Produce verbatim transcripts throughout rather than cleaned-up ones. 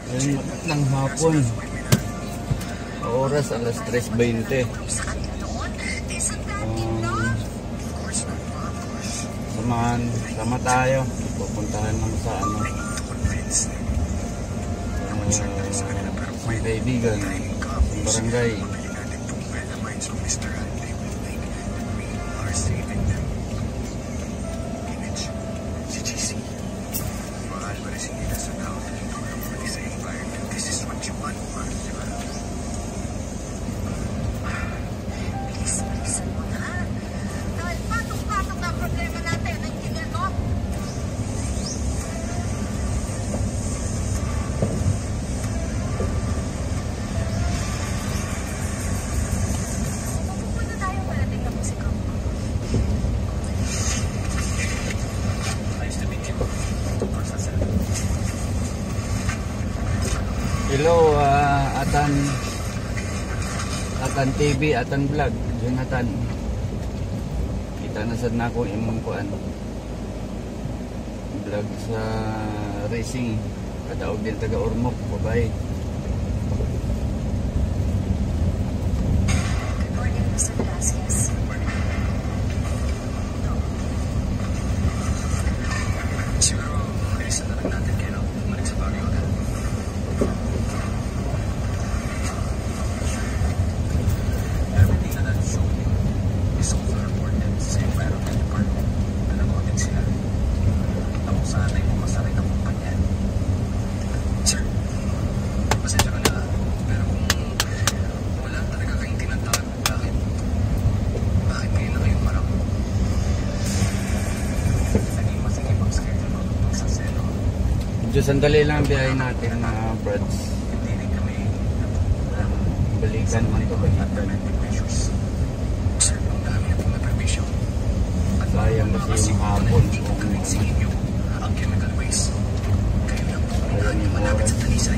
Ngayon ng hapon. Oras alas tres twenty. Um, samahan, sama tayo. Pupuntahan lang sa ano. Uh, sa kaibigan. Sa barangay. Hello, uh, Atan Atan T V, Atan Vlog, Jonathan. Kita na sad na akong imong kuan vlog sa racing. Kadaog din taga Ormoc, babay. Good morning, Mister Velasquez. Siguro, bilisan na lang natin kayo bumalik sa Baguio. Medyo sandali lang ang biyahe natin na uh, Brads. Um, balikan man ito balikan. Sayang kasi yung hapon kung ang chemical waste. Kayo lang po ang ayun yung malapit sa Talisay.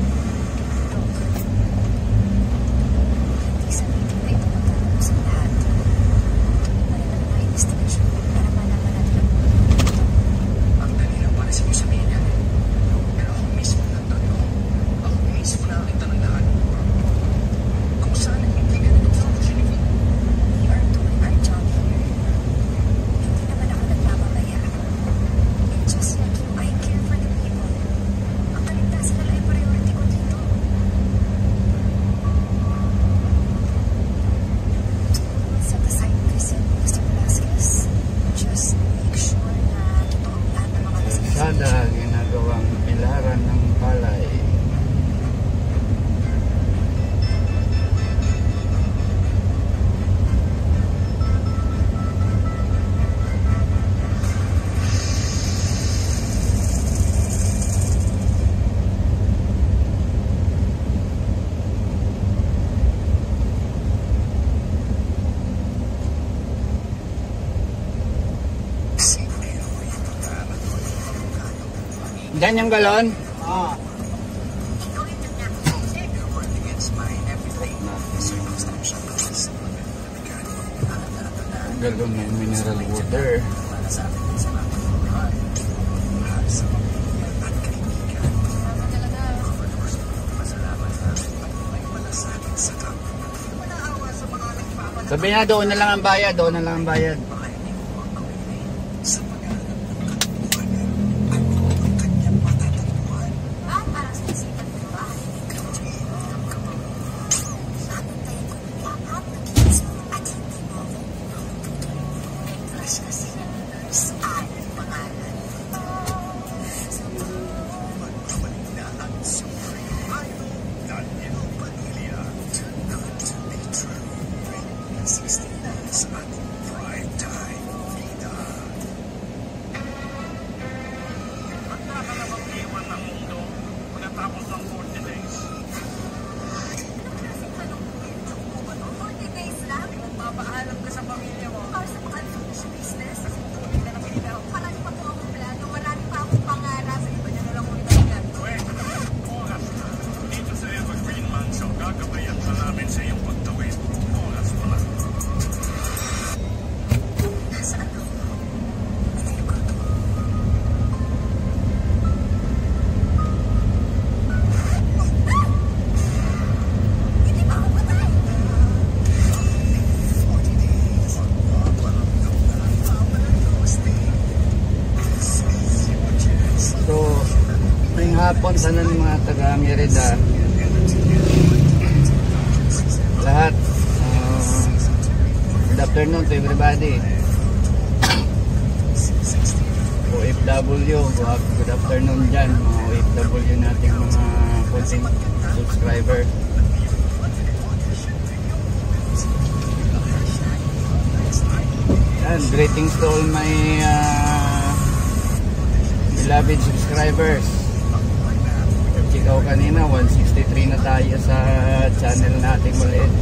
Sada ginagawang pilaran ng palay. Diyan yung galon? Oo. Galon ng mineral water. Sabi nga doon na lang ang bayad, doon na lang ang bayad. sixty minutes at prime time. hapon sa nan mga taga Merida. Lahat. Uh, good afternoon to everybody. O F W, good afternoon dyan, mga O F W nating mga content subscriber. Yan, greetings to all my uh, beloved subscribers. Ikaw kanina, one sixty-three na tayo sa channel natin ulit.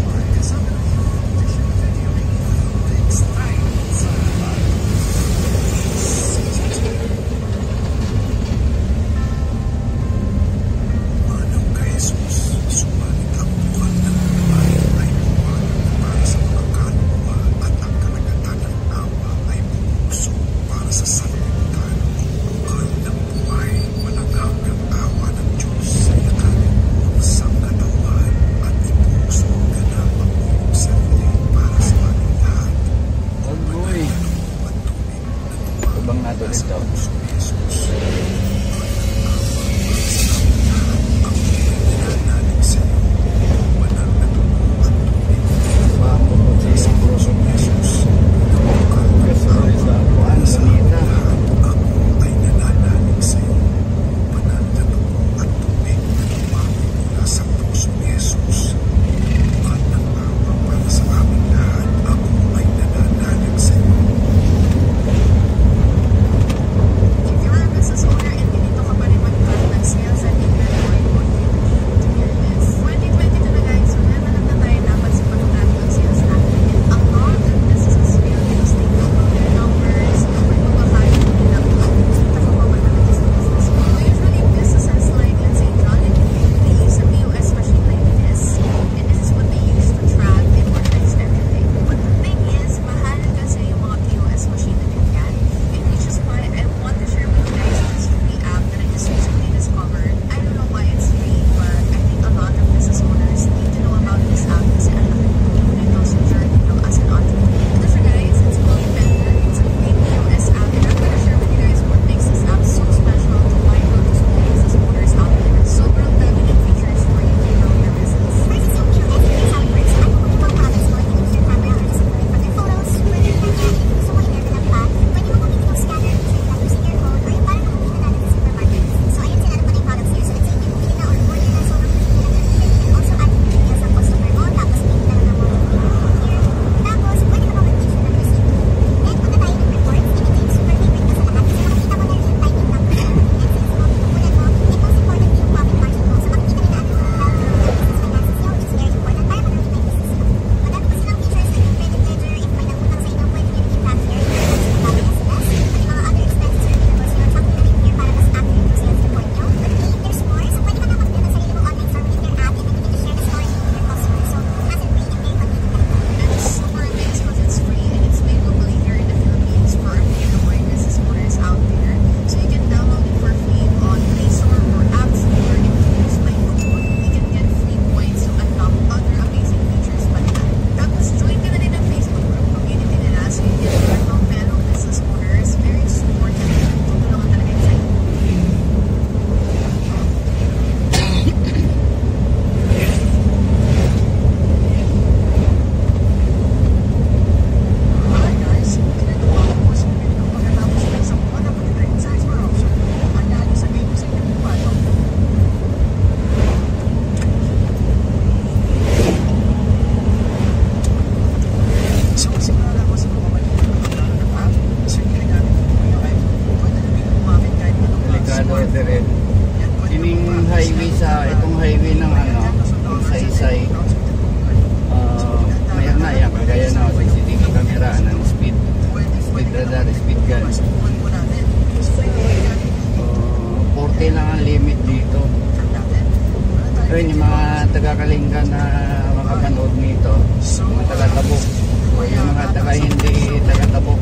Ayun, yung mga taga-Kalinga na makapanood nito, mga taga-Tabuk, o yung mga taga-hindi taga-Tabuk,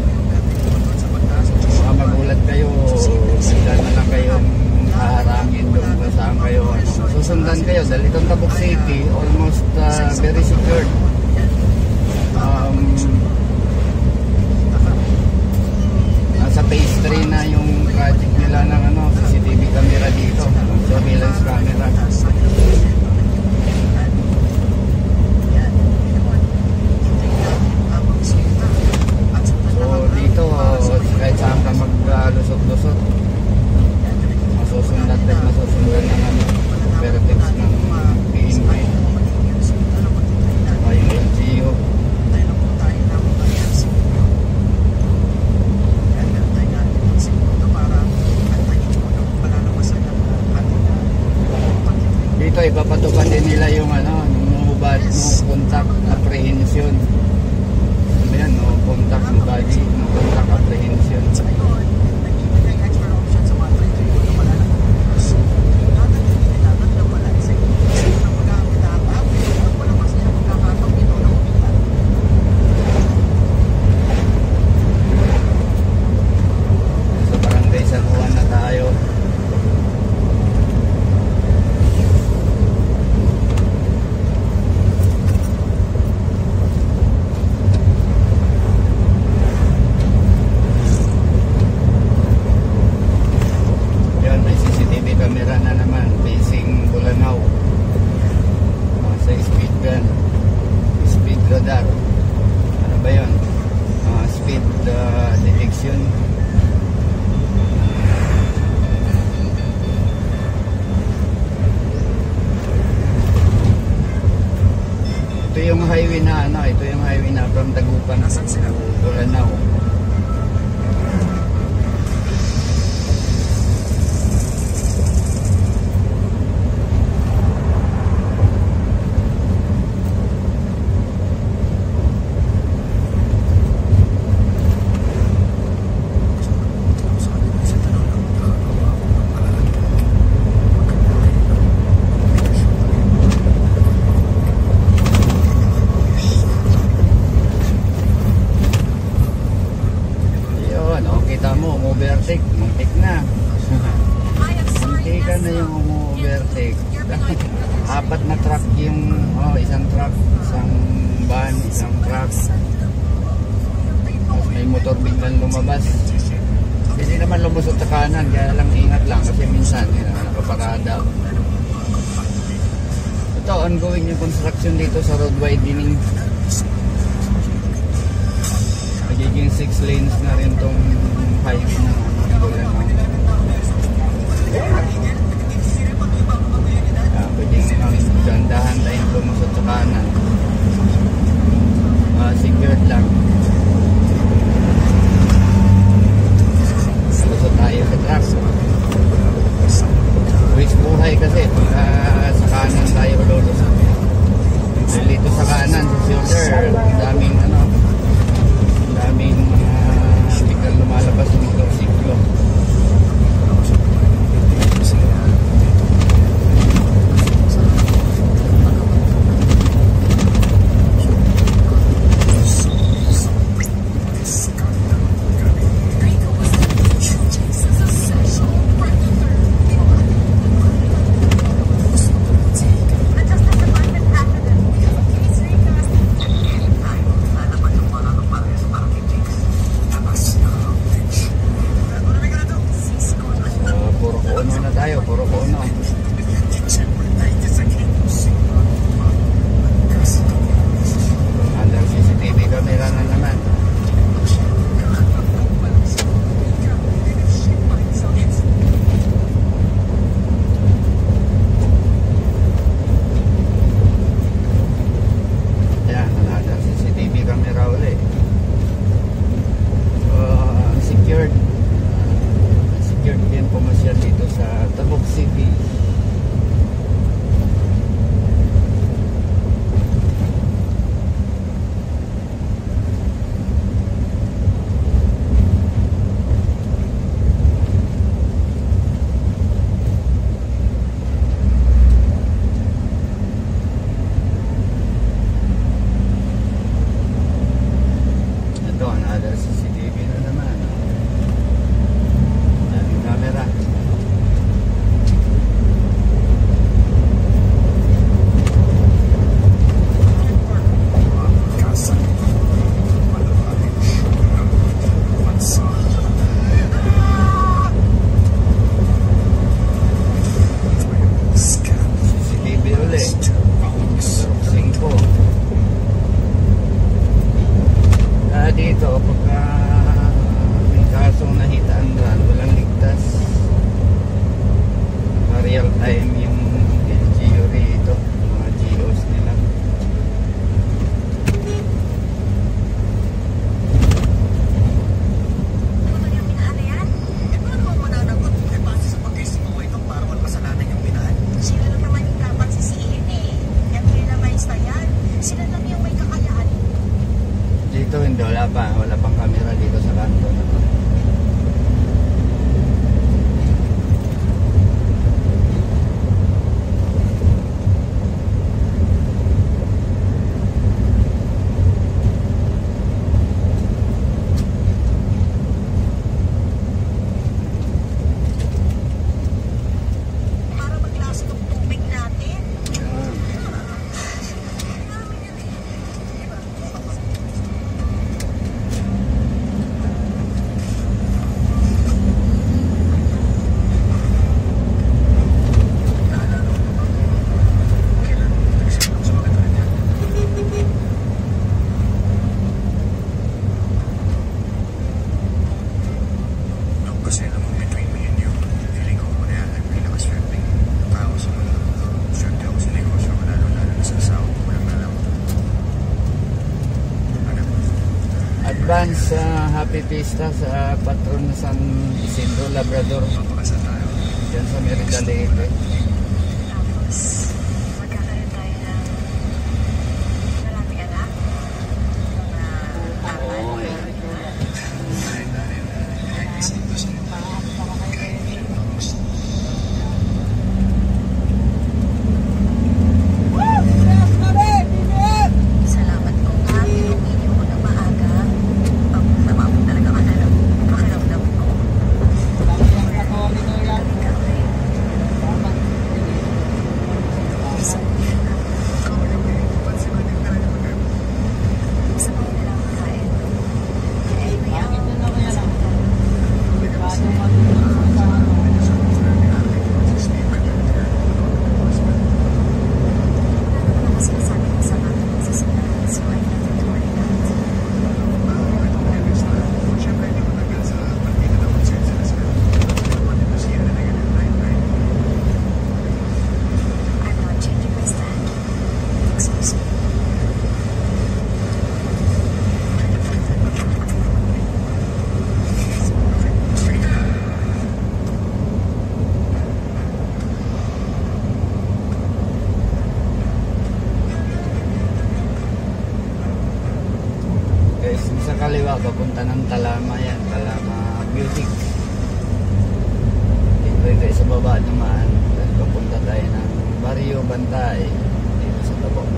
mga magulat kayo, sila na lang kayong haharangin doon kung saan kayo, ano, susundan kayo dahil itong Tabuk City almost uh, very secured. Um, nasa phase three na yung project nila ng ano, C C T V camera dito, surveillance camera. So dito, kahit saan ka mag-lusot-lusot, masusundan at masusundan ng ano, operatives ng P N P. Ay, yung L G U. Dito ipapatupad din nila yung ano, no bad, no contact apprehension. Ano yan, no contact, no body, no contact apprehension. Sa barangay San Juan na tayo. Camera na naman facing Bulanao, uh, sa speed gun, speed radar, ano ba yun, uh, speed uh, detection. Ito yung highway na ano, ito yung highway na from Dagupan to Bulanao. Kita mo, overtake, muntik na. Muntik na yung overtake. Apat na truck yung, oh, isang truck, isang van, isang truck. Tapos may motor biglang lumabas. Hindi naman lumusot sa kanan, kaya lang ingat lang kasi minsan yun, nakaparada. Ito, ongoing yung construction dito sa road widening. Magiging six lanes na rin tong highway na Bulanao. Uh, pwedeng maggandahan tayong lumusot sa kanan. Uh, secured lang. Lumusot tayo sa truck. Wish buhay kasi pag uh, sa kanan tayo lulusot. Dito sa kanan, sa shoulder, ang daming ano, daming uh, biglang lumalabas ng motorsiklo. advance uh, happy pista sa patron ng San Isidro Labrador. Papakasan tayo. Diyan sa Merida Leyte. Tapos, magkakaroon tayo ng maraming anak. Mga apat. Oo, eh. Dahil dahil kahit isip ko sa'yo. Salamat po nga. Pinumili mo na maaga. Pag sama mo talaga ka na lang. Pakiramdam ko. Ikaw eh. Isang Gusto ko na lang makain. Kaya may ako. Ano kasi sabi ko sa mga magsisimula. So I have to worry about it. Siyempre, hindi ko tagal sa partida na concert sila sir. Wanted to see you na again in time, right? I'm not changing my stand. Excuse me. Guys, sa kaliwa, papunta ng Talama yan. Talama Beauty. Dito kayo sa baba naman. Dahil papunta tayo ng Barrio Bantay. Dito sa Tabok.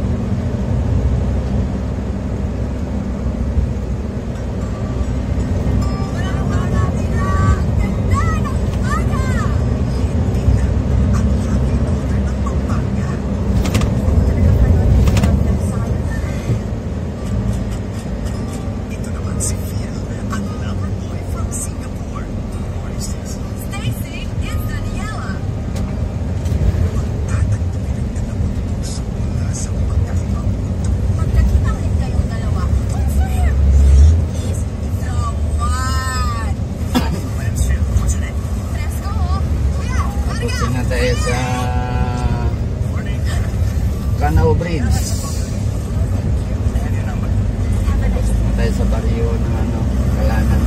Ito naman si Phil, ang lover boy from Singapore. What is this? Stacy, it's Daniela. Tatagpuin ang dalawang puso mula sa magkakaibang mundo. Pag nakita ulit kayong dalawa, look for him. He is the one. Let's Phil, what's your name? Let's go. Kuya, Tapos na tayo sa Canao Bridge. Ano yung number? have a nice day. Na tayo sa barrio ng ano, Kalanan.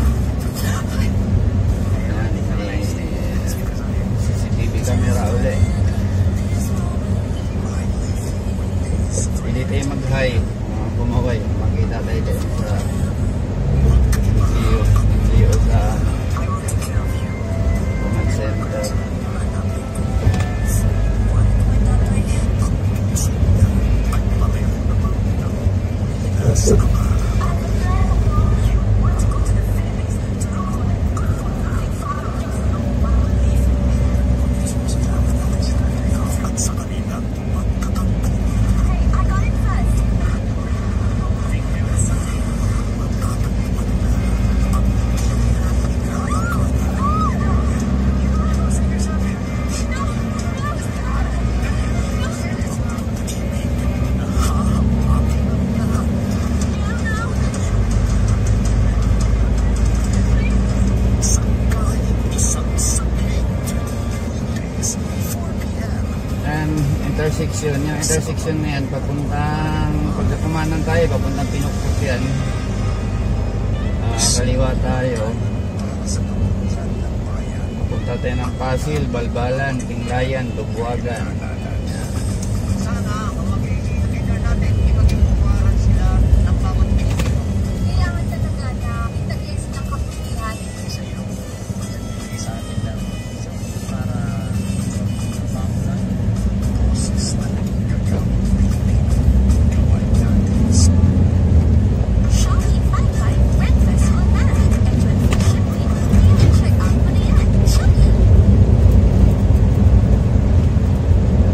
Ayan, may C C T V camera uli. Hindi tayo mag-hi, mga bumaway. Makita tayo din sa video, video sa command center. At sa kanila, Hey, I got it first. And intersection, yung intersection na yan, papuntang, pagkatumanan tayo, papuntang Pinukpok yan. Ah, kaliwa tayo. Papunta tayo ng Pasil, Balbalan, Tinglayan, Dubuagan. Kailangan talaga na itagay silang kabutihan. Shopee five five breakfast on that. Enjoy free shipping. Even check out mo na yan. Shopee.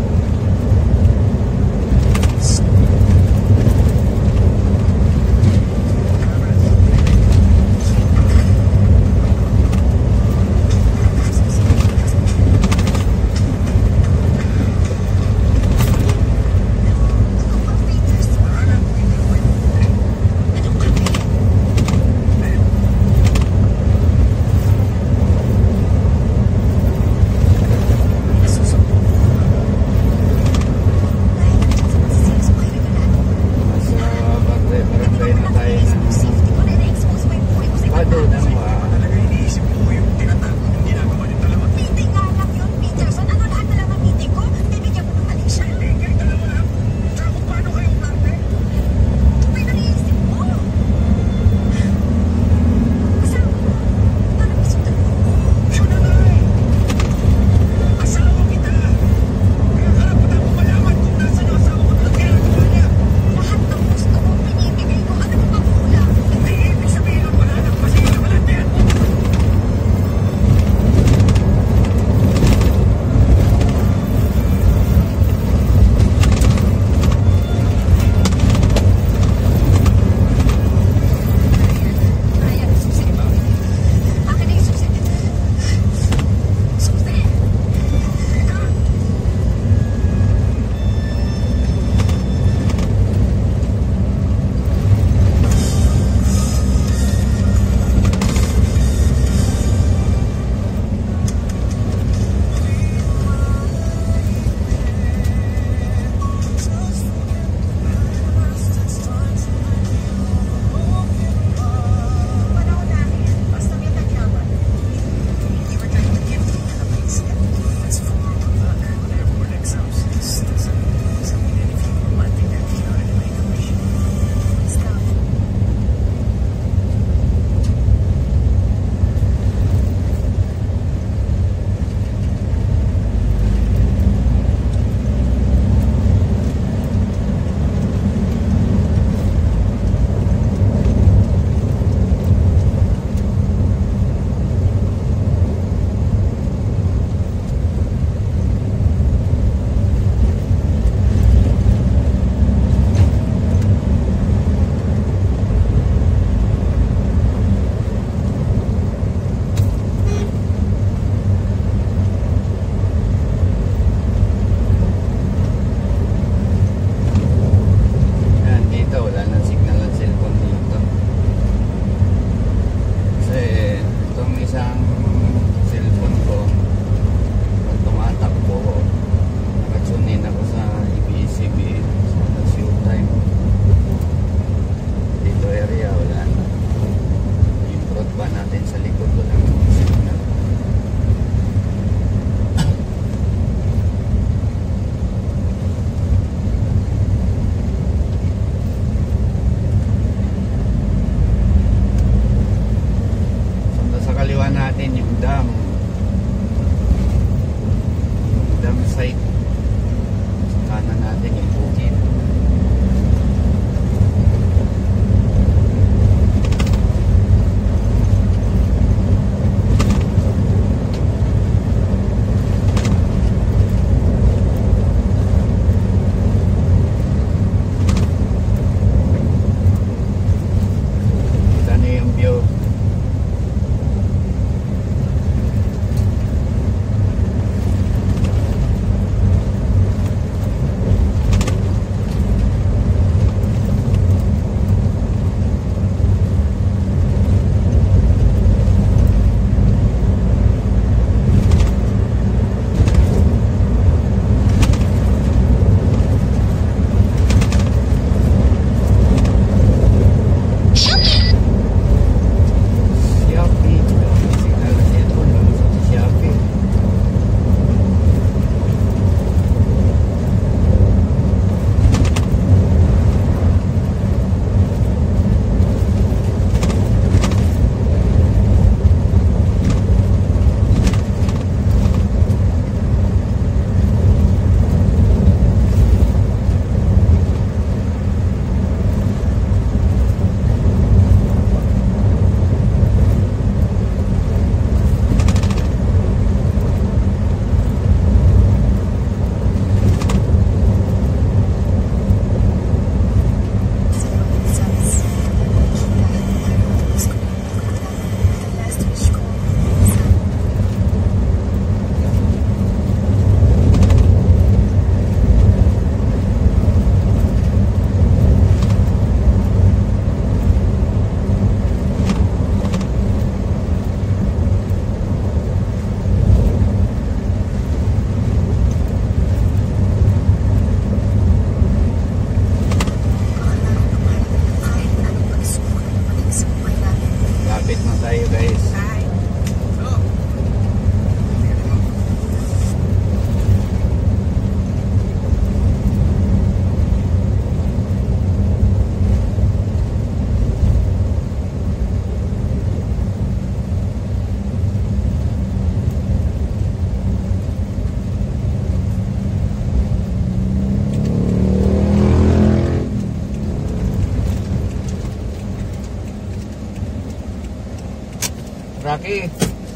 Okay.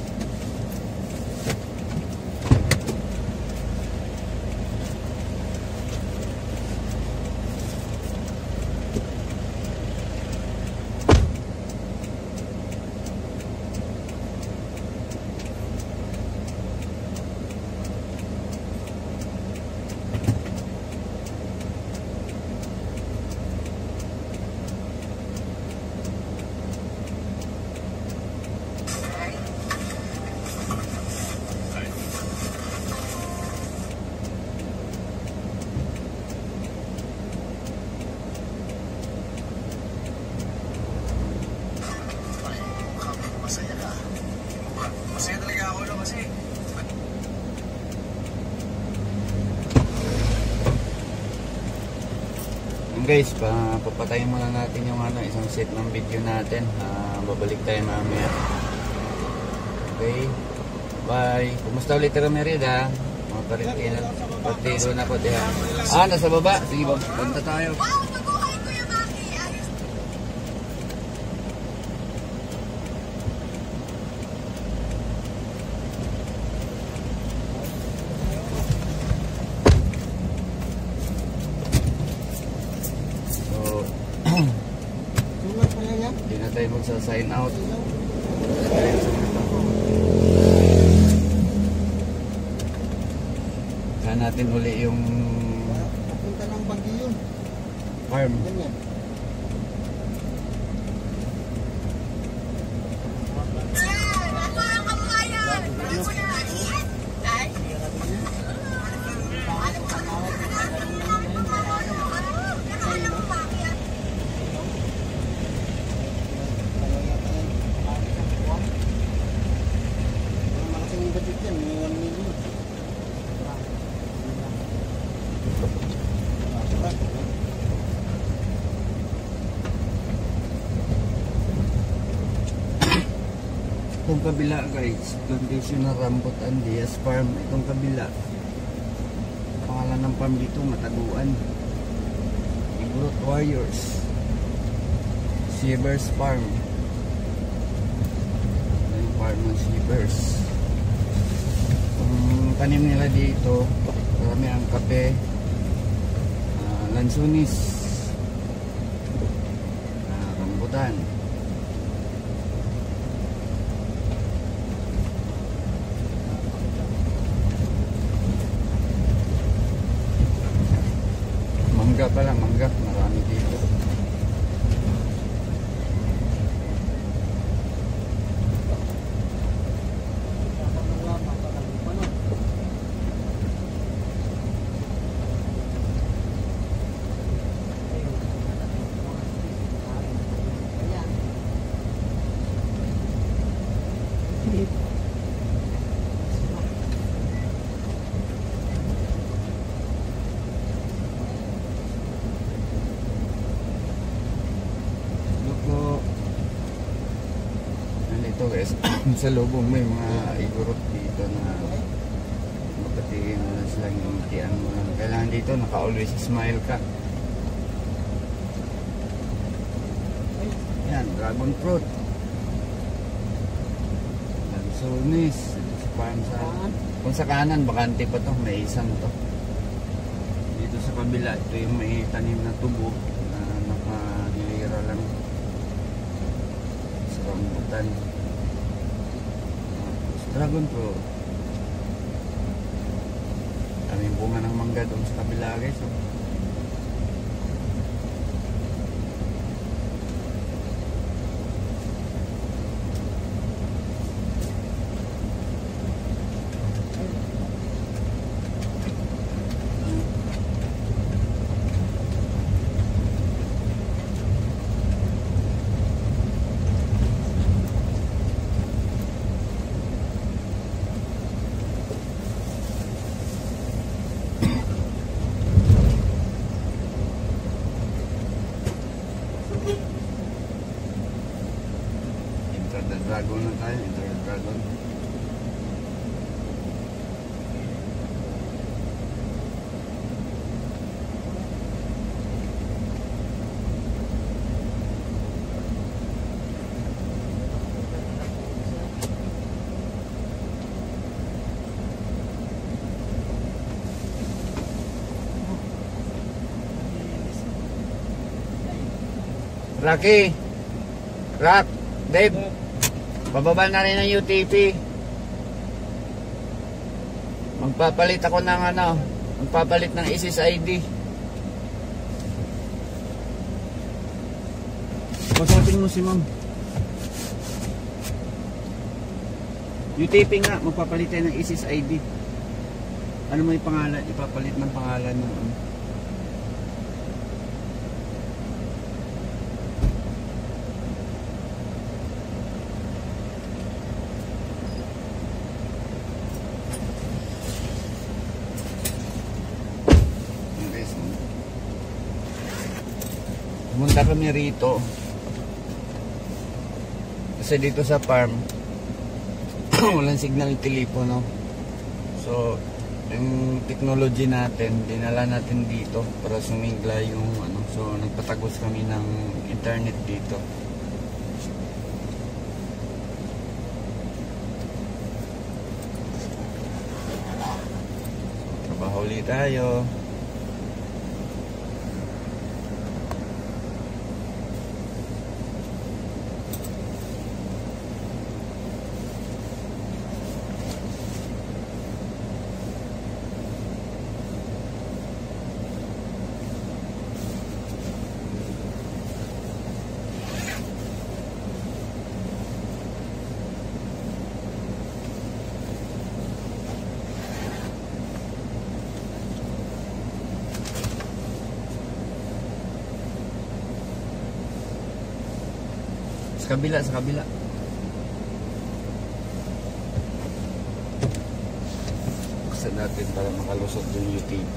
Masaya ka. Masaya talaga ako no kasi. Yung guys, pa papatayin muna natin yung ano, isang set ng video natin. Ah, babalik tayo mamaya. Okay. Bye. Kumusta ulit ang Merida? Mga partido, partido na ko diha. Ah, nasa baba. Sige, punta tayo. Wow, naguhay ko yung Maki. Ayos. So, hindi na tayo magsa-sign out. Saan natin uli yung Papunta ng Baguio yun. farm. Ganyan. Ako ang kabuhayan. Ano ko na? Ay. Malaking budget yan. May one million. Itong kabila guys, traditional rambutan Diaz Farm. Itong kabila, pangalan ng farm dito, Mataguan. Igrot Warriors. Shivers Farm. Ito yung farm ng Shivers. Ang tanim nila dito, marami ang kape, uh, lansunis, uh, rambutan. Mangga pala, mangga, marami dito. Ito guys, sa lubong may mga igurot dito na mapatigin mo na silang yung tiyan mo lang. Kailangan dito naka always smile ka. Yan, dragon fruit, lansunis. Sa, kung sa kanan bakante pa to, may isang to. Dito sa kabila, ito yung may tanim na tubo na nakahilira lang sa rambutan. Dragon fruit. Daming bunga ng mangga doon sa kabila guys. Oh. Dragon na tayo, Inter Dragon. Rocky, Rock, Dave, bababa na rin ang U T P. Magpapalit ako ng ano, magpapalit ng Isis I D. Pasapin mo si ma'am. U T P nga, magpapalit tayo ng Isis I D. Ano mo yung pangalan? Ipapalit ng pangalan ng ano. Pumunta kami rito kasi dito sa farm walang signal yung telepono, so yung technology natin dinala natin dito para sumigla yung ano, so nagpatagos kami ng internet dito. Trabaho ulit tayo. Sa kabila, sa kabila. Buksan natin para makalusot yung U T P.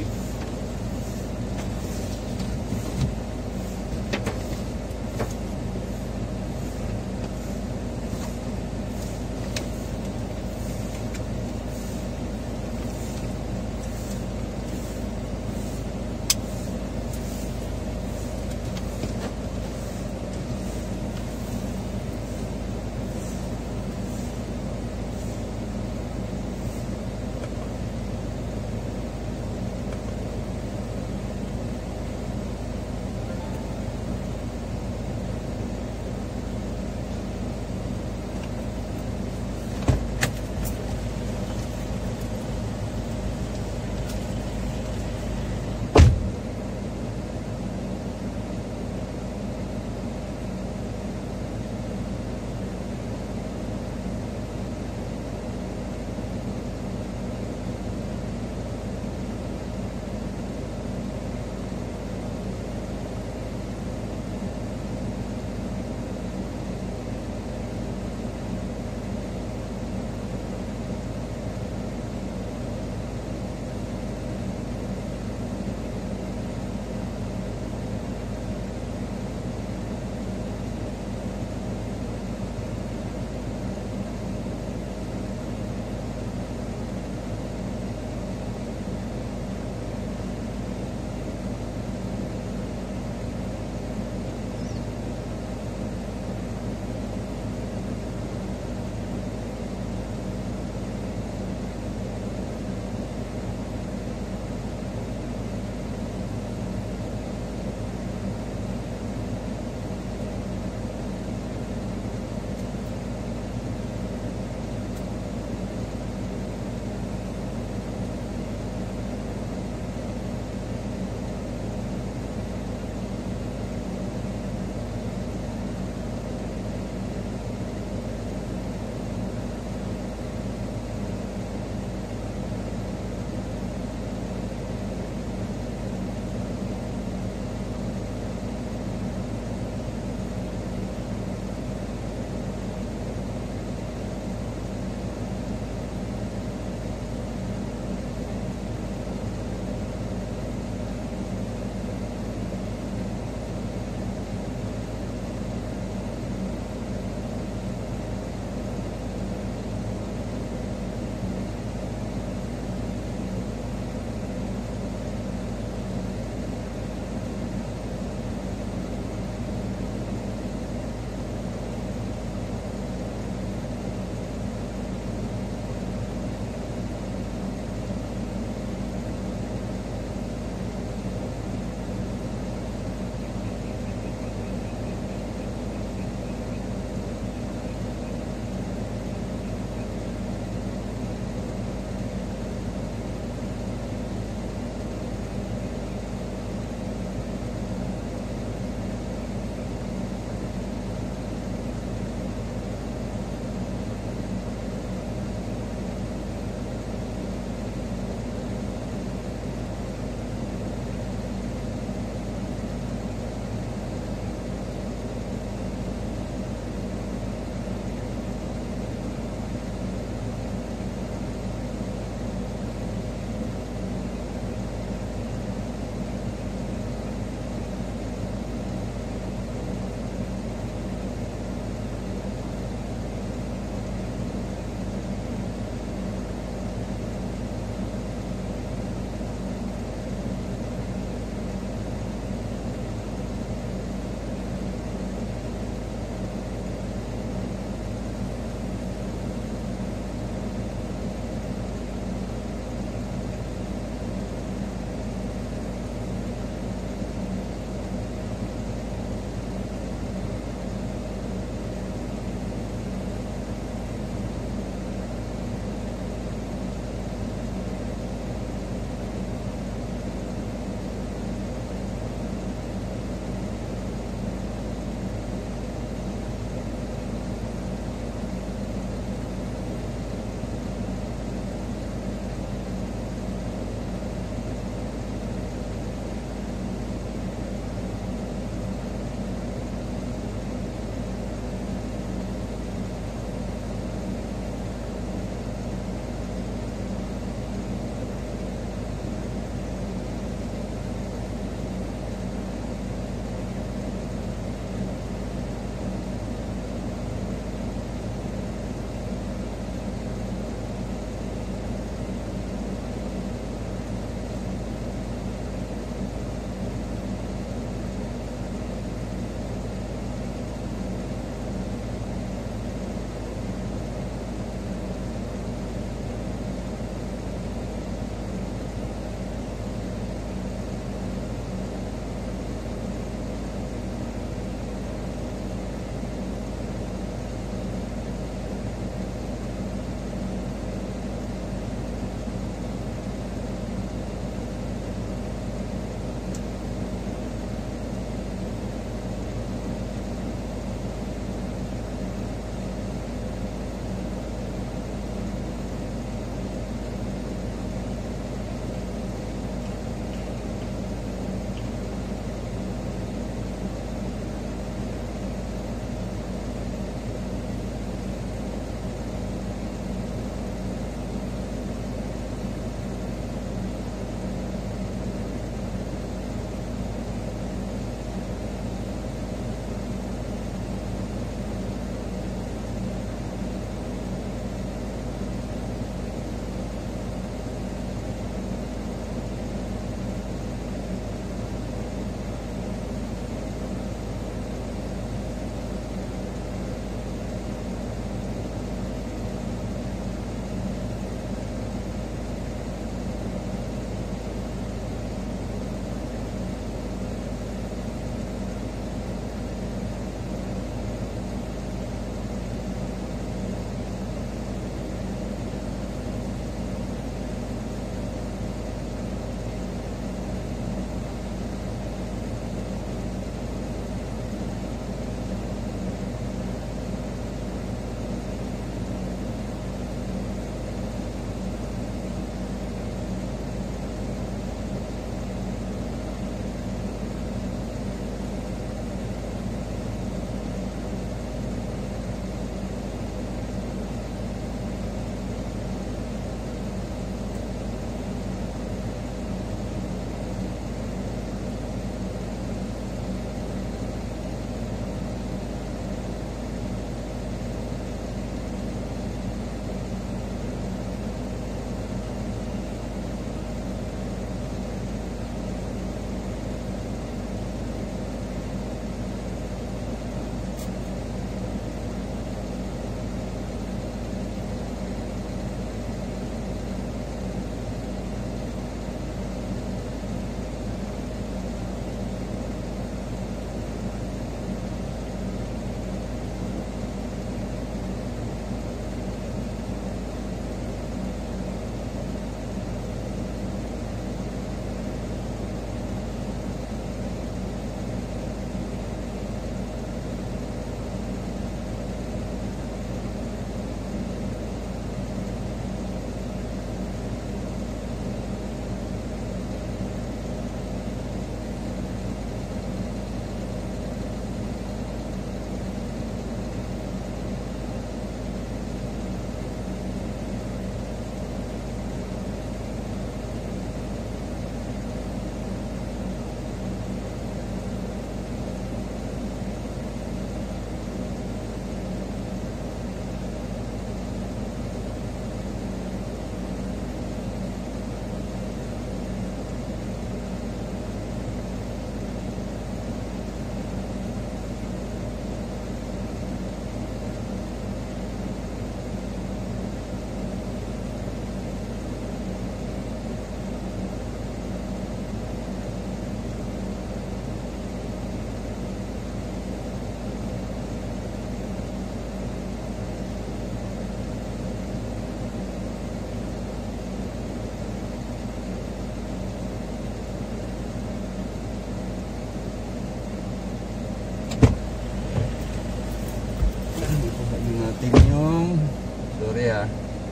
natin yung, sorry ah,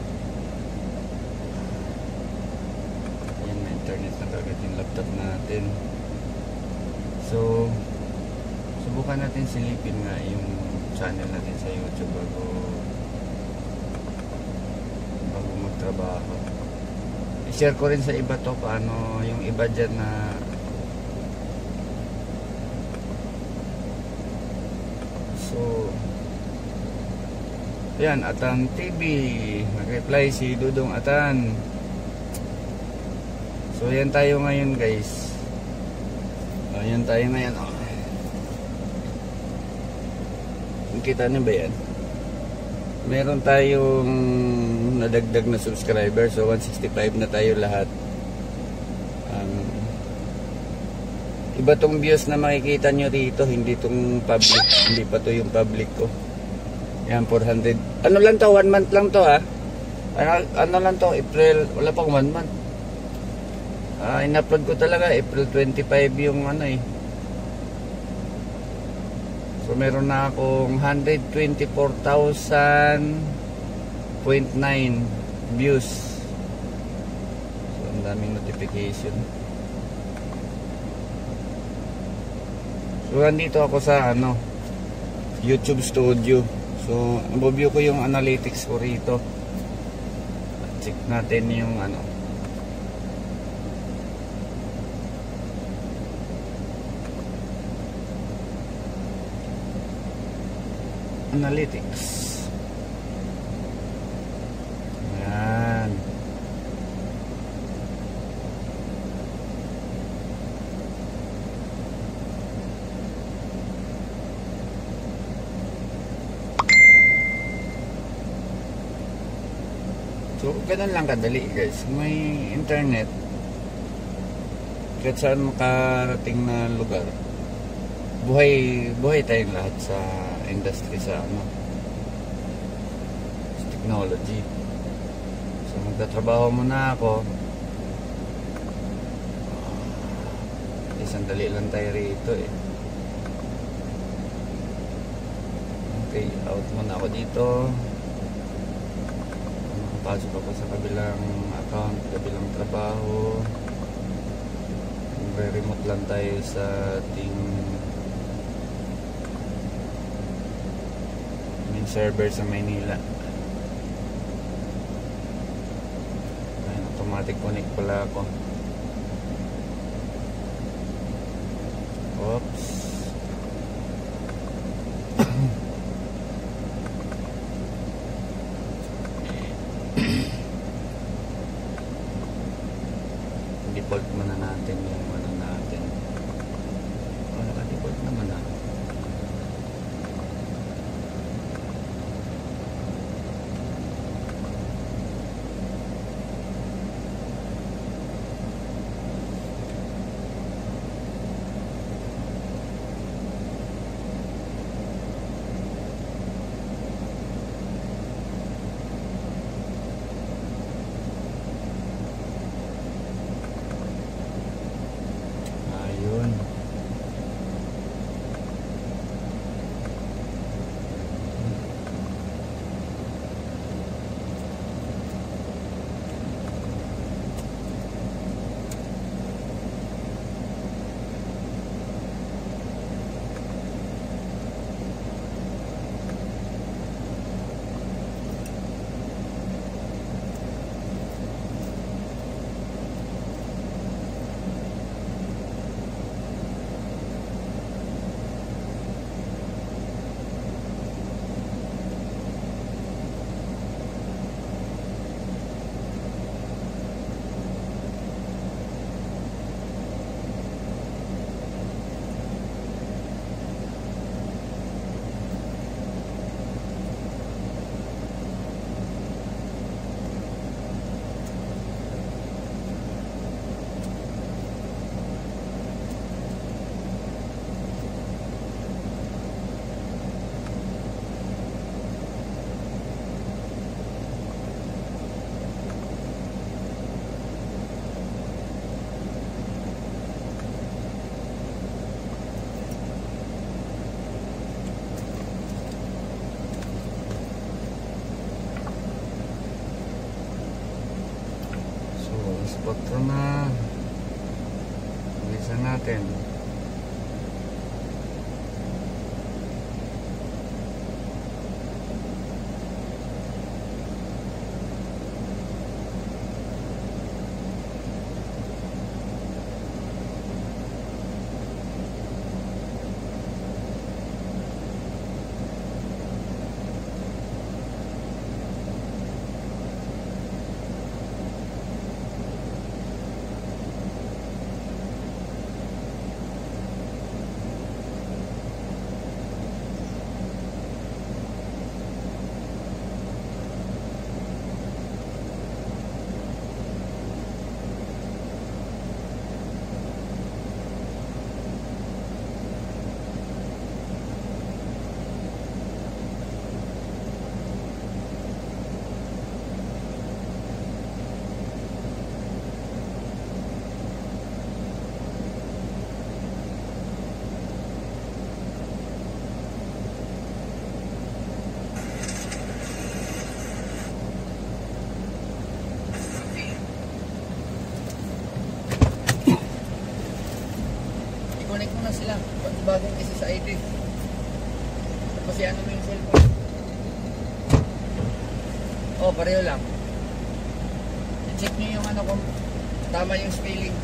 yan, may internet na kagad yung laptop natin. So subukan natin silipin nga yung channel natin sa YouTube bago bago magtrabaho. I-share ko rin sa iba to paano yung iba dyan na so yan, Atan T V nag-reply si Dudong Atan. So yan tayo ngayon guys. O, yan tayo ngayon oh. Kita niyo ba yan? Meron tayong nadagdag na subscriber. So one sixty-five na tayo lahat. um, Iba tong views na makikita nyo rito. Hindi tong public. Hindi pa to yung public ko. Yan, four hundred. Ano lang to? One month lang to ha. Ano, ano lang to? April. Wala pang one month. uh, In-upload ko talaga April twenty-five yung ano eh. So meron na akong one hundred twenty-four thousand point nine views. So ang daming notification. So nandito ako sa ano, YouTube Studio. So i-review ko yung analytics ko rito. Check natin yung ano, analytics. Yan. So ganun lang kadali guys. May internet kahit saan makarating na lugar. Buhay buhay tayong lahat sa industry, sa ano, sa technology. So magtatrabaho muna ako. Uh, sandali lang tayo rito eh. Okay, out muna ako dito. Pasok ako sa kabilang account, kabilang trabaho. Very remote lang tayo sa team server sa Maynila. Ayan, automatic connect pala ako. Oops. Default muna natin yung ano natin. Oh, naka-default naman na. Otro na. Bilisan natin. I-connect mo na sila bagong isa sa I D. Tapos ano mo yung cellphone. Oh, pareho lang. I-check nyo yung ano kung tama yung spelling.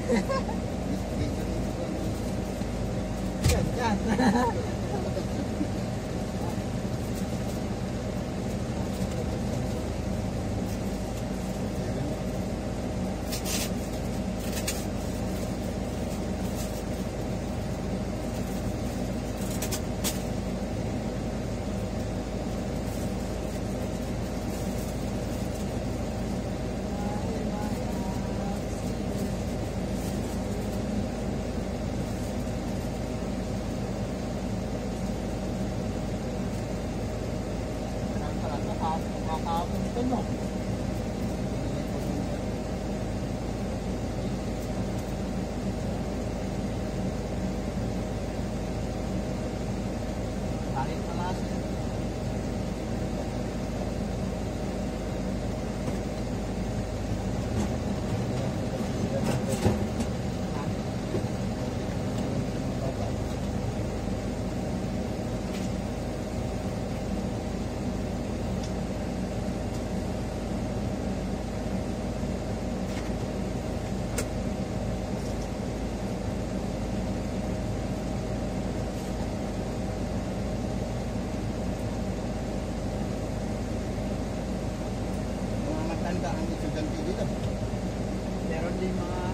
Yan, yan. Nakakapon ito, no? Kahit malas. Mga matanda ang estudyante dito. Meron din mga